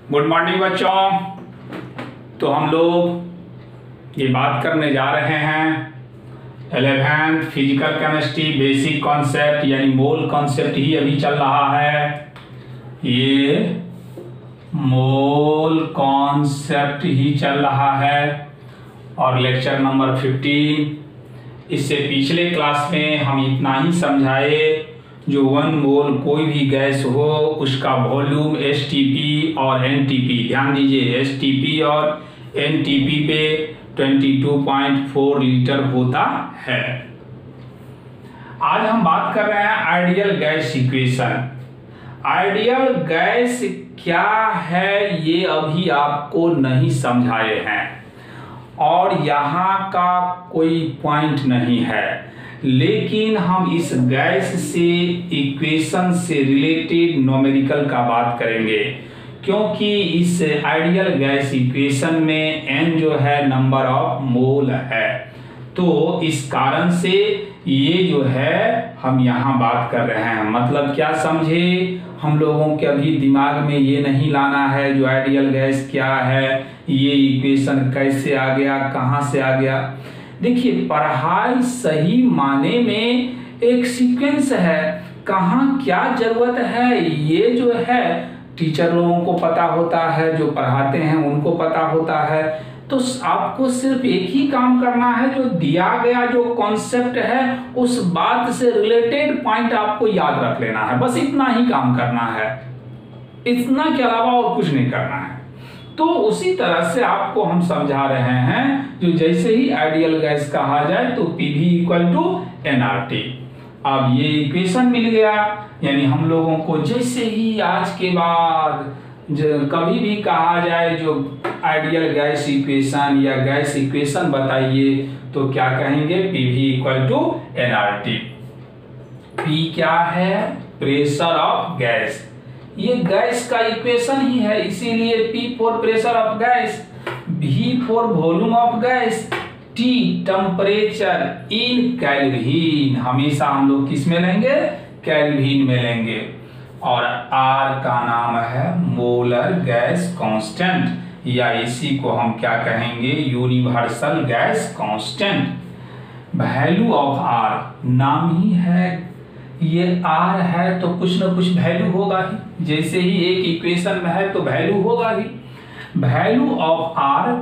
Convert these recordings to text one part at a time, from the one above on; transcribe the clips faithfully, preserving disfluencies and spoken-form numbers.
Good morning बच्चों। तो हम लोग ये बात करने जा रहे हैं eleventh physical chemistry basic concept यानी मोल कॉन्सेप्ट ही अभी चल रहा है। ये मोल कॉन्सेप्ट ही चल रहा है और लेक्चर नंबर फिफ्टीन। इससे पिछले क्लास में हम इतना ही समझाए, जो वन मोल कोई भी गैस हो उसका वॉल्यूम एस टी पी और एन टी पी, ध्यान दीजिए एस टी पी और एन टी पी पे बाईस पॉइंट चार लीटर होता है। आज हम बात कर रहे हैं ideal gas equation. Ideal gas क्या है ये अभी आपको नहीं समझाए हैं और यहाँ का कोई पॉइंट नहीं है, लेकिन हम इस गैस से इक्वेशन से रिलेटेड न्यूमेरिकल का बात करेंगे, क्योंकि इस आइडियल गैस इक्वेशन में n जो है नंबर ऑफ मोल है। तो इस कारण से ये जो है हम यहाँ बात कर रहे हैं। मतलब क्या समझे, हम लोगों के अभी दिमाग में ये नहीं लाना है जो आइडियल गैस क्या है, ये इक्वेशन कैसे आ गया, कहाँ से आ गया। देखिए, पढ़ाई सही माने में एक सीक्वेंस है, कहाँ क्या जरूरत है ये जो है टीचर लोगों को पता होता है, जो पढ़ाते हैं उनको पता होता है। तो आपको सिर्फ एक ही काम करना है, जो दिया गया जो कॉन्सेप्ट है उस बात से रिलेटेड पॉइंट आपको याद रख लेना है, बस इतना ही काम करना है, इतना के अलावा और कुछ नहीं करना है। तो उसी तरह से आपको हम समझा रहे हैं, जो जैसे ही आइडियल गैस कहा जाए तो पीवी इक्वल टू एनआरटी। अब ये इक्वेशन मिल गया, यानी हम लोगों को जैसे ही आज के बाद कभी भी कहा जाए जो आइडियल गैस इक्वेशन या गैस इक्वेशन बताइए तो क्या कहेंगे, PV equal to NRT. P क्या है, प्रेशर ऑफ गैस, ये गैस का इक्वेशन ही है, इसीलिए P for pressure of gas, V for volume of gas, T temperature in kelvin, हमेशा हम लोग किस में लेंगे, केल्विन में लेंगे। और R का नाम है मोलर गैस कांस्टेंट, या इसी को हम क्या कहेंगे, universal gas constant. Value of R नाम ही है, ये R है तो कुछ ना कुछ वैल्यू होगा ही, जैसे ही एक इक्वेशन में है तो वैल्यू होगा ही। Value of R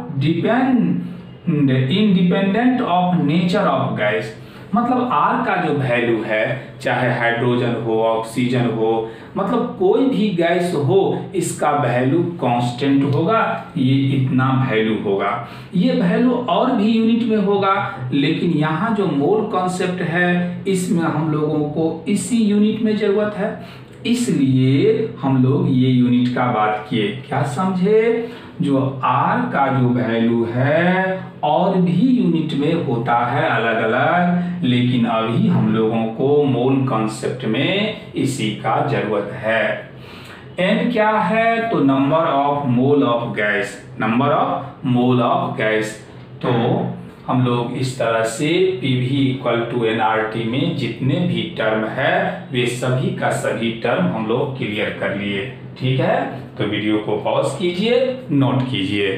depend independent of nature of gas, मतलब R का जो वैल्यू है, चाहे हाइड्रोजन हो, ऑक्सीजन हो, मतलब कोई भी गैस हो, इसका वैल्यू कांस्टेंट होगा, ये इतना वैल्यू होगा। ये वैल्यू और भी यूनिट में होगा, लेकिन यहाँ जो मोल कॉन्सेप्ट है इसमें हम लोगों को इसी यूनिट में जरूरत है, इसलिए हम लोग ये यूनिट का बात किए। क्या समझे, जो R का जो वैल्यू है और भी यूनिट में होता है अलग अलग, लेकिन अभी हम लोगों को मोल कॉन्सेप्ट में इसी का जरूरत है। N क्या है, तो number of mole of gas, number of mole of gas. तो हम लोग इस तरह से पीवी इक्वल टू एनआरटी में जितने भी टर्म है वे सभी का सभी टर्म हम लोग क्लियर कर लिए। ठीक है, तो वीडियो को पॉज कीजिए, नोट कीजिए।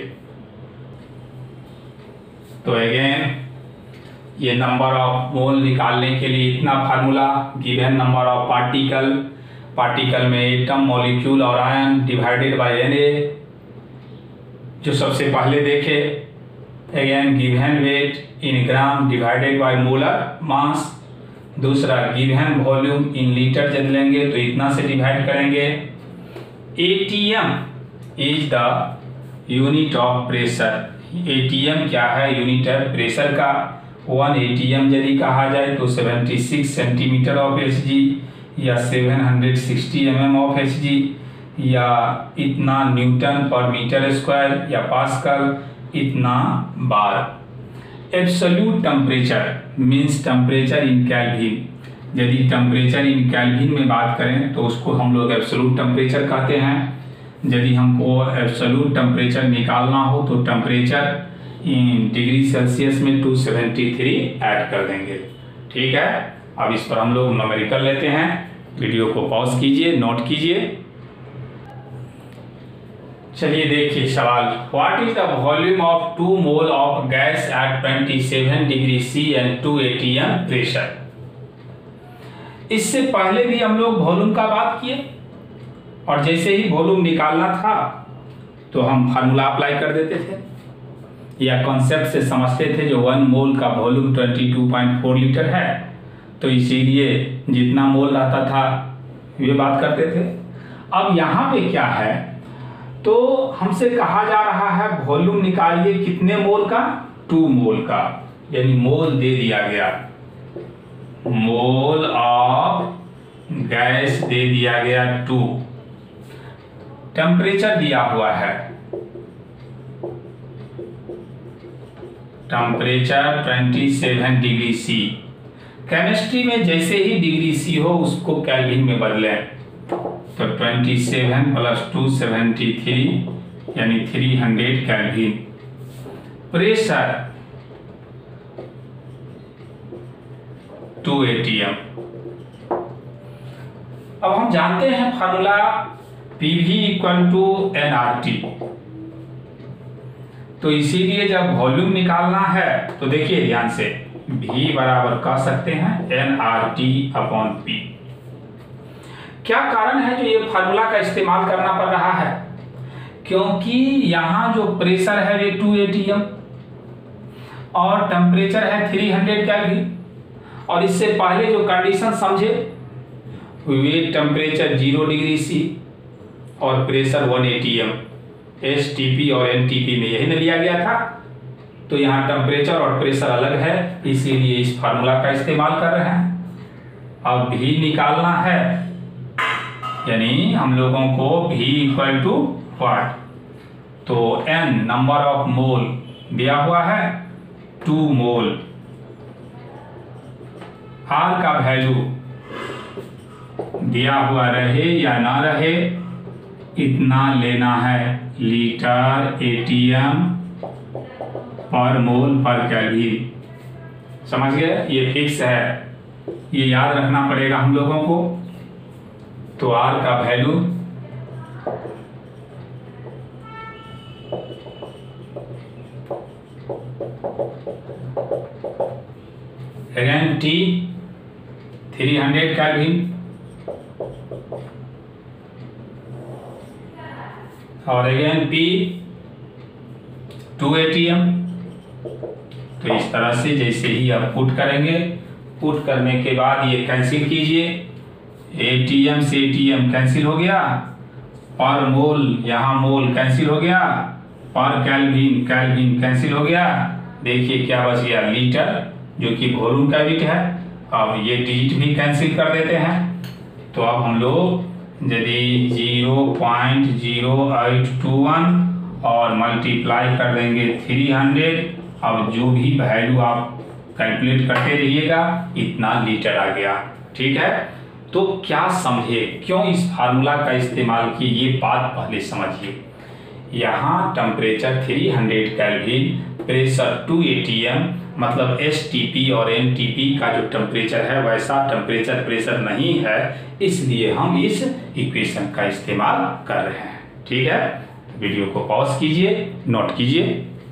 तो अगेन ये नंबर ऑफ मोल निकालने के लिए इतना formula, given number of particle, particle में एटम, मॉलिक्यूल और ion divided by N A, जो सबसे पहले देखे। Again given weight in gram divided by molar mass. दूसरा गिवन वॉल्यूम इन लीटर जब लेंगे तो इतना से डिवाइड करेंगे। ATM is the unit of pressure. ATM क्या है, यूनिट है प्रेशर का। वन एटीएम यदि कहा जाए तो छिहत्तर सेंटीमीटर ऑफ एच जी, या सात सौ साठ एमएम ऑफ एच जी, या इतना न्यूटन पर मीटर स्क्वायर, या पास्कल इतना bar. Absolute temperature means temperature in kelvin. यदि टेम्परेचर इन केल्विन में बात करें तो उसको हम लोग एब्सोल्यूट टेम्परेचर कहते हैं। यदि हमको एब्सोल्यूट टेम्परेचर निकालना हो तो टेम्परेचर इन डिग्री सेल्सियस में दो सौ तिहत्तर ऐड कर देंगे। ठीक है, अब इस पर हम लोग न्यूमेरिकल लेते हैं। वीडियो को पॉज कीजिए, नोट कीजिए। चलिए देखिए सवाल, what is the volume of two mole of gas at सत्ताईस degree C and two ATM pressure. इससे पहले भी हम लोग वॉल्यूम का बात किए और जैसे ही वॉल्यूम निकालना था तो हम फार्मूला अप्लाई कर देते थे या कॉन्सेप्ट से समझते थे। जो वन मोल का वॉल्यूम बाईस पॉइंट चार लीटर है तो इसीलिए जितना मोल रहता था ये बात करते थे। अब यहाँ पे क्या है, तो हमसे कहा जा रहा है वॉल्यूम निकालिए कितने मोल का, टू मोल का, यानी मोल दे दिया गया, मोल ऑफ गैस दे दिया गया टू, टेम्परेचर दिया हुआ है, टेम्परेचर सत्ताईस डिग्री सी। केमिस्ट्री में जैसे ही डिग्री सी हो उसको केल्विन में बदलें, तो सत्ताईस प्लस टू तिहत्तर यानी तीन सौ केल्विन। Pressure two ATM. अब हम जानते हैं formula PV equal to N R T, तो इसीलिए जब वॉल्यूम निकालना है तो देखिए ध्यान से, V बराबर कह सकते हैं N R T upon P. क्या कारण है जो ये फार्मूला का इस्तेमाल करना पड़ रहा है, क्योंकि यहाँ जो प्रेशर है वे टू एटीएम और टेम्परेचर है तीन सौ केल्विन, और इससे पहले जो कंडीशन समझे वे टेम्परेचर जीरो डिग्री सी और pressure one ATM, S T P और एन टी पी में यही न लिया गया था। तो यहाँ टेम्परेचर और प्रेशर अलग है, इसीलिए इस फार्मूला का इस्तेमाल कर रहे हैं। अब भी निकालना है, यानी हम लोगों को V इक्वल टू व्हाट, तो N नंबर ऑफ मोल दिया हुआ है टू मोल, R का वैल्यू दिया हुआ रहे या ना रहे इतना लेना है, लीटर एटीएम पर मोल पर केल्विन। समझ गए, ये फिक्स है, ये याद रखना पड़ेगा हम लोगों को। तो R का वैल्यू अगेन T तीन सौ केल्विन और अगेन P टू एटीएम। तो इस तरह से जैसे ही आप पुट करेंगे, पुट करने के बाद ये कैंसिल कीजिए, एटीएम से एटीएम कैंसिल हो गया, पर मोल यहाँ मोल कैंसिल हो गया, पर केल्विन केल्विन कैंसिल हो गया। देखिए क्या बच गया, लीटर, जो कि वॉल्यूम का यूनिट है। अब ये डिजिट भी कैंसिल कर देते हैं, तो अब हम लोग यदि zero point zero eight two one और मल्टीप्लाई कर देंगे थ्री हंड्रेड, अब जो भी वैल्यू आप कैलकुलेट करते रहिएगा इतना लीटर आ गया। ठीक है, तो क्या समझे क्यों इस फार्मूला का इस्तेमाल किए, ये बात पहले समझिए। यहाँ टेम्परेचर तीन सौ केल्विन, प्रेशर टू एटीएम, मतलब एस टी पी और एन टी पी का जो टेम्परेचर है वैसा टेम्परेचर प्रेशर नहीं है, इसलिए हम इस इक्वेशन का इस्तेमाल कर रहे हैं। ठीक है, वीडियो को पॉज कीजिए, नोट कीजिए।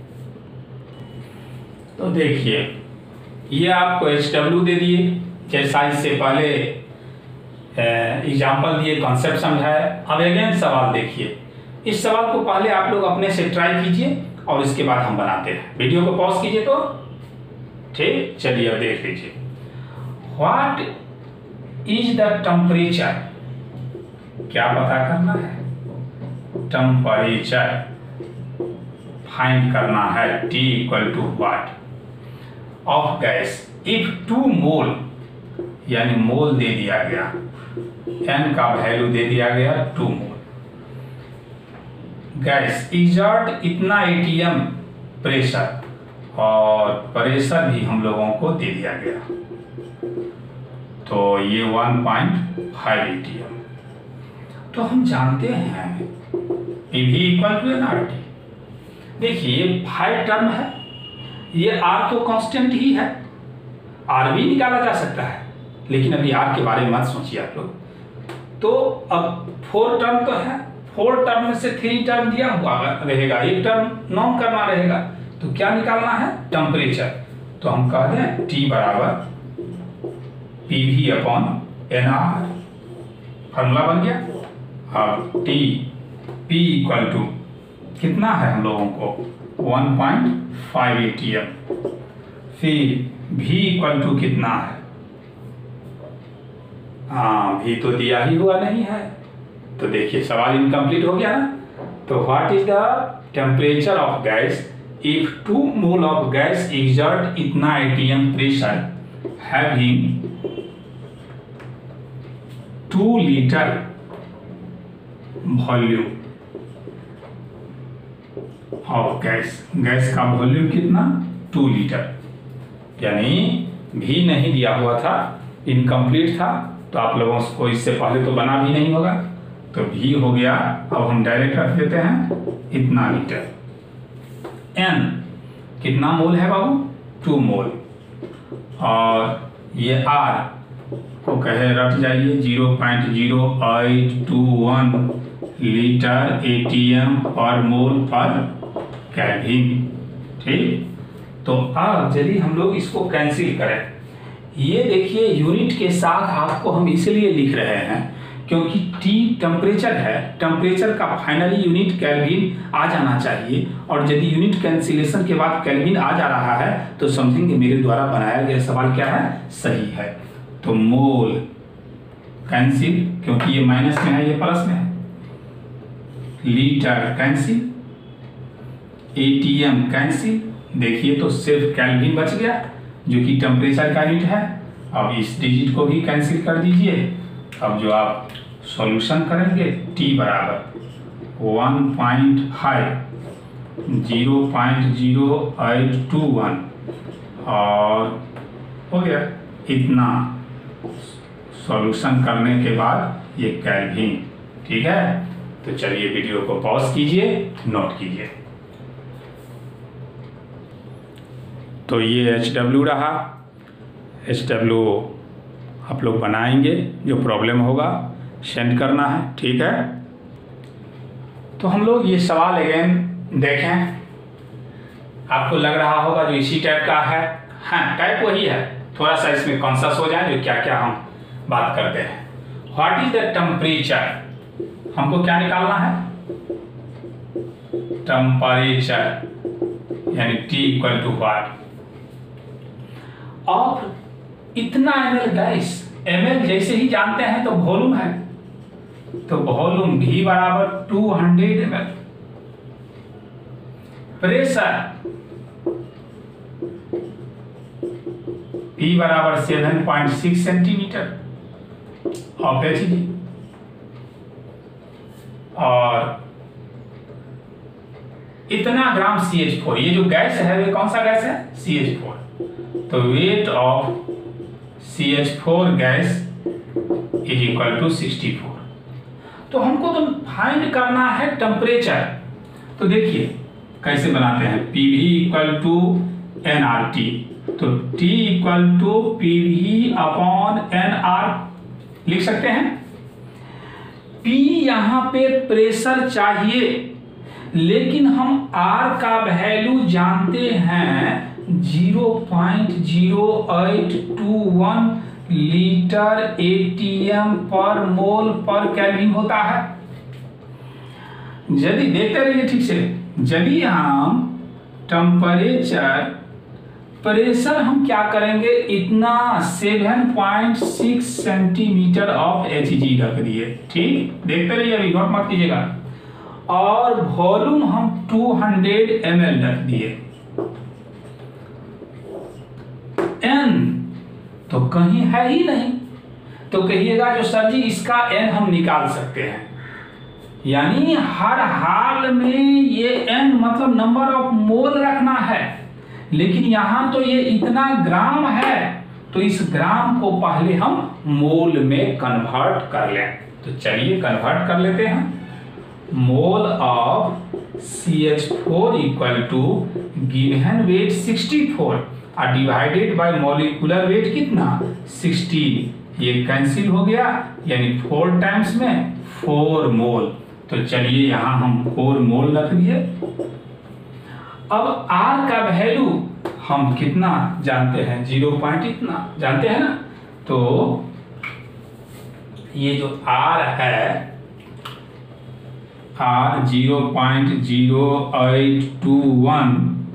तो देखिए ये आपको एच डब्ल्यू दे दिए, जैसा इससे पहले एग्जाम्पल दिए, कॉन्सेप्ट समझाया। अब अगेन सवाल देखिए, इस सवाल को पहले आप लोग अपने से ट्राई कीजिए और इसके बाद हम बनाते हैं। वीडियो को पॉज कीजिए तो ठीक, चलिए अब देख लीजिए। व्हाट इज द टेम्परेचर, क्या पता करना है, टेम्परेचर फाइंड करना है, T equal to what of gas if two mole, यानी मोल दे दिया गया, N का वैल्यू दे दिया गया टू मोल, गैस एग्जर्ट इतना एटीएम प्रेशर और प्रेशर भी हम लोगों को दे दिया गया, तो ये वन पॉइंट फाइव एटीएम। तो हम जानते हैं P V equal to N R T. देखिए फाइव टर्म है, ये R तो कांस्टेंट ही है, R भी निकाला जा सकता है, लेकिन अभी R के बारे में मत सोचिए आप लोग। तो अब फोर टर्म तो है, फोर टर्म में से थ्री टर्म दिया हुआ रहेगा, एक टर्म नॉन करना रहेगा, तो क्या निकालना है? टेम्परेचर। तो हम कह दें T बराबर P V upon N R, formula बन गया। अब T P इक्वल टू कितना है हम लोगों को? One point five A T M. फिर V इक्वल टू कितना है? हाँ, V तो दिया ही हुआ नहीं है, तो देखिए सवाल इनकम्प्लीट हो गया ना। तो what is the temperature of gas if two mole of gas exert इतना ATM pressure having two litre volume of gas. Gas का वॉल्यूम कितना? Two litre. यानी भी नहीं दिया हुआ था, इनकम्प्लीट था, तो आप लोगों को इससे पहले तो बना भी नहीं होगा, तो भी हो गया। अब हम डायरेक्ट रख देते हैं इतना लीटर। एन कितना मोल है बाबू? टू मोल। और ये आर को कहे रख जाइए zero point zero eight two one litre ATM पर मोल पर केल्विन। ठीक, तो अब यदि हम लोग इसको कैंसिल करें, ये देखिए यूनिट के साथ आपको हम इसलिए लिख रहे हैं क्योंकि T टेम्परेचर है, टेम्परेचर का फाइनली यूनिट केल्विन आ जाना चाहिए, और यदि यूनिट कैंसिलेशन के बाद केल्विन आ जा रहा है तो समझेंगे मेरे द्वारा बनाया गया सवाल क्या है? सही है। तो मोल कैंसिल, क्योंकि ये माइनस में है, ये प्लस में है। लीटर कैंसिल, एटीएम कैंसिल, देखिए तो सिर्फ केल्विन बच गया जो कि टेम्परेचर का यूनिट है। अब इस डिजिट को भी कैंसिल कर दीजिए। अब जो आप सॉल्यूशन करेंगे T बराबर one point five zero point zero eight two one, और हो गया इतना सॉल्यूशन करने के बाद ये केल्विन। ठीक है, तो चलिए वीडियो को पॉज कीजिए, नोट कीजिए। तो ये एच डब्ल्यू रहा। एच डब्ल्यू आप लोग बनाएंगे, जो प्रॉब्लम होगा सेंड करना है। ठीक है, तो हम लोग ये सवाल अगेन देखें। आपको लग रहा होगा जो इसी टाइप का है। हाँ, टाइप वही है, थोड़ा सा इसमें कॉन्शियस हो जाए जो क्या क्या हम बात करते हैं। व्हाट इज द टेम्परेचर, हमको क्या निकालना है? टेम्परेचर यानी T equal to what of इतना M L gas. M L जैसे ही जानते हैं तो वॉल्यूम है, तो वॉल्यूम V बराबर two hundred M L. Pressure P बराबर seven point six centimetre of H G, और इतना ग्राम सी एच फोर। ये जो गैस है वे कौन सा गैस है? C H four. तो weight of C H four gas is equal to sixty four. तो हमको तो फाइंड करना है टेम्परेचर। तो देखिए कैसे बनाते हैं, P V equal to N R T. तो T equal to P V upon N R लिख सकते हैं। P यहां पे प्रेशर चाहिए, लेकिन हम R का वैल्यू जानते हैं zero point zero eight two one litre ATM पर मोल पर केल्विन होता है। यदि देखते रहिए ठीक से, यदि हम टेम्परेचर प्रेशर हम क्या करेंगे, इतना seven point six centimetre of H G रख दिए। ठीक, देखते रहिए, अभी नोट मत कीजिएगा। और वॉल्यूम हम टू हंड्रेड एम एल रख दिए। एन तो कहीं है ही नहीं, तो कहिएगा जो सर जी इसका एन हम निकाल सकते हैं। यानी हर हाल में ये एन मतलब नंबर ऑफ मोल रखना है, लेकिन यहां तो ये इतना ग्राम है, तो इस ग्राम को पहले हम मोल में कन्वर्ट कर लें। तो चलिए कन्वर्ट कर लेते हैं। Mole of C H four equal to given weight sixty four और डिवाइडेड बाय मॉलिक्यूलर वेट कितना, सिक्सटीन। ये कैंसिल हो गया, यानी फोर टाइम्स में फोर मोल। तो चलिए यहाँ हम फोर मोल रख दिए। अब R का वैल्यू हम कितना जानते हैं, जीरो पॉइंट इतना जानते हैं ना। तो ये जो R है, R zero point zero eight two one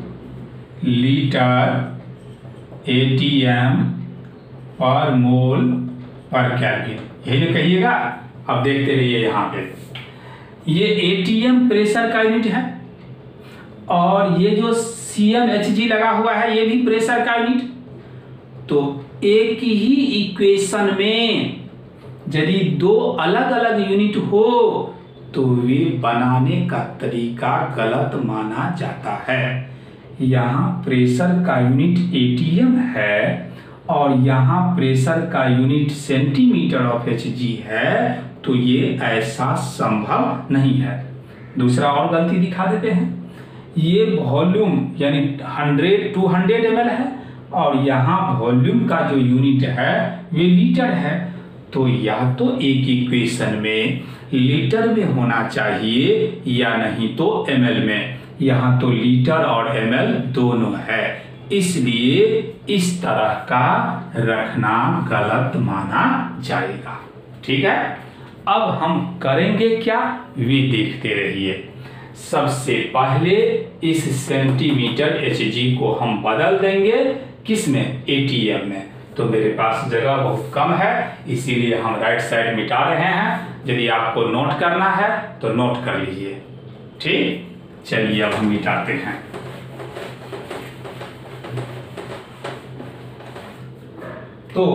litre ATM पर मोल पर केल्विन, यही जो कहिएगा। अब देखते रहिए यहाँ पे, ये एटीएम प्रेशर का यूनिट है और ये जो सीएमएचजी लगा हुआ है ये भी प्रेशर का यूनिट। तो एक ही इक्वेशन में यदि दो अलग अलग यूनिट हो तो वे बनाने का तरीका गलत माना जाता है। यहाँ प्रेशर का यूनिट एटीएम है और यहाँ प्रेशर का यूनिट सेंटीमीटर ऑफ एचजी है, तो ये ऐसा संभव नहीं है। दूसरा और गलती दिखा देते हैं, ये वॉल्यूम यानी hundred two hundred M L है और यहाँ वॉल्यूम का जो यूनिट है वे लीटर है। तो या तो एक इक्वेशन में लीटर में होना चाहिए या नहीं तो एम एल में। यहाँ तो लीटर और एम एल दोनों है, इसलिए इस तरह का रखना गलत माना जाएगा। ठीक है, अब हम करेंगे क्या, वे देखते रहिए। सबसे पहले इस सेंटीमीटर एचजी को हम बदल देंगे किसमें, एटीएम में। तो मेरे पास जगह बहुत कम है इसीलिए हम राइट साइड मिटा रहे हैं। यदि आपको नोट करना है तो नोट कर लीजिए। ठीक, चलिए अब हम मिटाते हैं। तो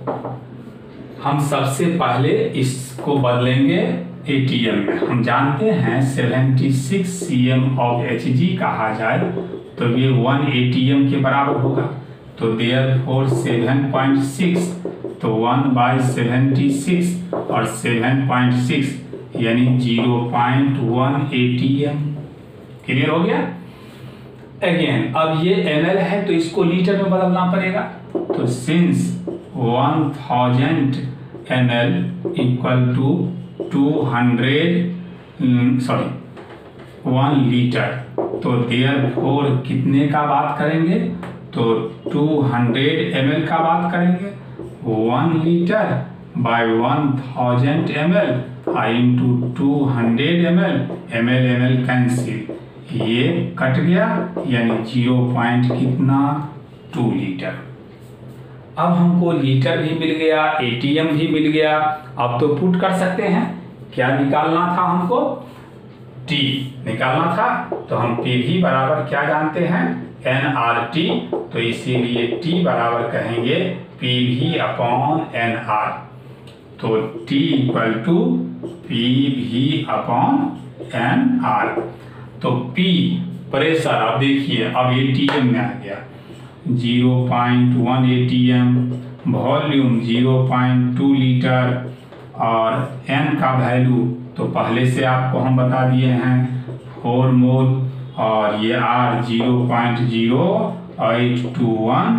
हम सबसे पहले इसको बदलेंगे एटीएम में। हम जानते हैं seventy six CM of HG कहा जाए तो ये वन एटीएम के बराबर होगा। तो देयरफॉर सेवन पॉइंट सिक्स, तो वन बाई सेवेंटी सिक्स और सेवन पॉइंट सिक्स यानी zero point one atm. Clear हो गया। अगेन अब ये एमएल है तो इसको लीटर में बदलना पड़ेगा। तो since one thousand m l equal to two hundred sorry one litre, तो देयरफॉर कितने का बात करेंगे, तो टू हंड्रेड एम एल का बात करेंगे। One litre by one thousand m l I into two hundred M l, m l m l cancel, ये कट गया यानी जीरो पॉइंट कितना टू लीटर। अब हमको लीटर भी मिल गया, एटीएम भी मिल गया। अब तो पुट कर सकते हैं, क्या निकालना था हमको, टी निकालना था। तो हम पी भी बराबर क्या जानते हैं, एन आर टी। तो इसीलिए टी बराबर कहेंगे P V upon N R. तो T equal to P V upon N R. तो पी प्रेशर, अब देखिए अब एटीएम में आ गया zero point one atm, volume zero point two litre और एन का वैल्यू तो पहले से आपको हम बता दिए हैं फोर मोल और ये R zero point zero eight two one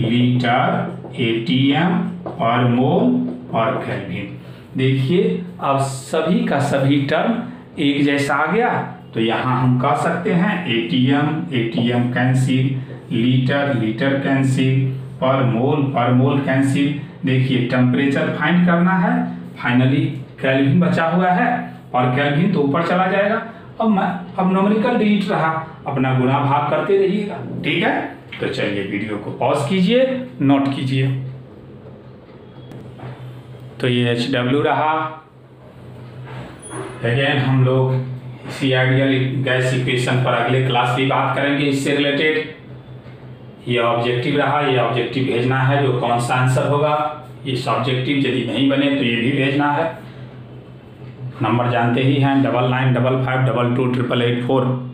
litre atm और मोल और केल्विन। देखिए अब सभी का सभी टर्म एक जैसा आ गया। तो यहाँ हम कह सकते हैं atm atm cancel, litre litre cancel, per mole per mole cancel. देखिए टेम्परेचर फाइंड करना है, फाइनली केल्विन बचा हुआ है और केल्विन तो ऊपर चला जाएगा। अब मैं अब न्यूमेरिकल डिलीट रहा, अपना गुणा भाग करते रहिएगा। ठीक है, तो चलिए वीडियो को पॉज कीजिए, नोट कीजिए। तो ये एच डब्ल्यू रहा। अगेन हम लोग इसी आइडियल गैस इक्वेशन पर अगले क्लास भी बात करेंगे इससे रिलेटेड। ये ऑब्जेक्टिव रहा, ये ऑब्जेक्टिव भेजना है जो कौन सा आंसर होगा। ये ऑब्जेक्टिव यदि नहीं बने तो ये भी भेजना है। नंबर जानते ही हैं, double nine double five double two triple eight four.